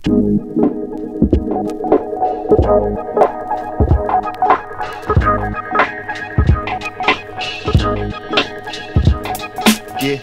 Yeah.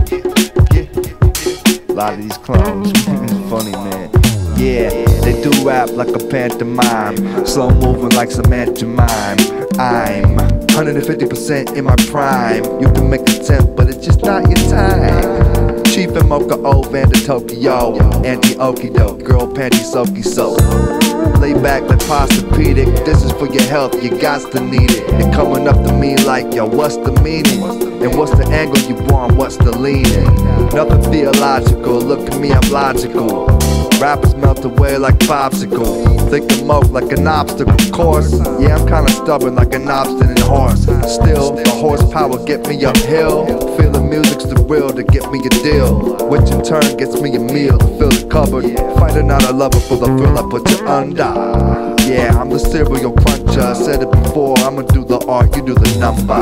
A lot of these clones, funny man. Yeah, they do rap like a pantomime, slow moving like some antimime. I'm 150% in my prime. You can make a attempt, but it's just not your time. Chief and Mocha O, Vanda Tokyo, anti-okie-doke, girl panty soaky soap. Lay back like Posturepedic, this is for your health, you gots to need it. They're coming up to me like, yo, what's the meaning? And what's the angle you want, what's the leaning? Nothing theological, look at me, I'm logical. Rappers melt away like popsicle. Think of Moke like an obstacle course. Yeah, I'm kinda stubborn like an obstinate horse. Still, the horsepower get me uphill. Feel the music's the will to get me a deal, which in turn gets me a meal to fill the cupboard. Fighting out a lover for the thrill I put you under. Yeah, I'm the cereal cruncher, I said it before, I'ma do the art, you do the number.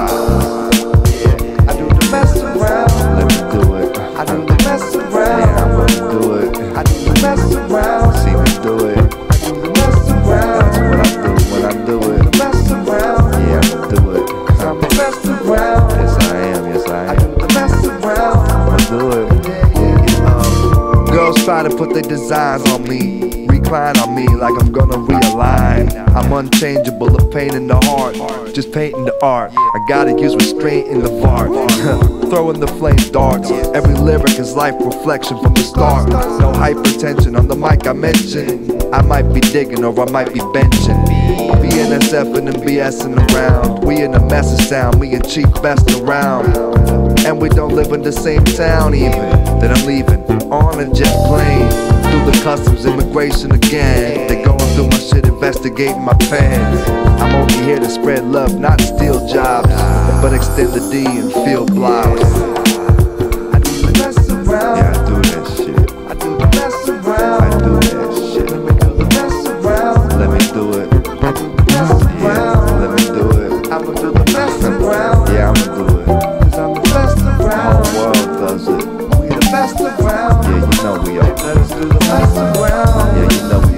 Yeah, I do the mess around. Let me do it. I do the mess around. Yeah, I'm gonna do it. I do the mess around. See me do it. I do the mess around. That's what I do when I do it. The mess around. Yeah, I'ma do it. Cause I'm the mess around. Yes I am, yes I am. I do the mess around. I'ma do it. Girls try to put their designs on me, recline on me like I'm gonna realign. I'm unchangeable, a pain in the heart, just painting the art. I gotta use restraint in the art. Throwing the flame darts. Every lyric is life reflection from the start. No hypertension on the mic I mentioned. I might be digging or I might be benching. BNSFing and BSing around. We in a mess of sound, me and Chief best around. And we don't live in the same town even. Then I'm leaving on a jet plane through the customs immigration again. They going through my shit, investigating my pants. I'm only here to spread love, not steal jobs, but extend the D and fill blocks. I do the mess around. Yeah, I do that shit. I do the mess around. I do that shit. Let me do the mess around. Let me do it. I do the mess around. Yeah, let me do it. I'ma do the mess around. Yeah, I'ma do it. Cause I'm the best around. The whole world does it. We the best around. Yeah, you know we are. Let us do the mess around. Yeah, you know we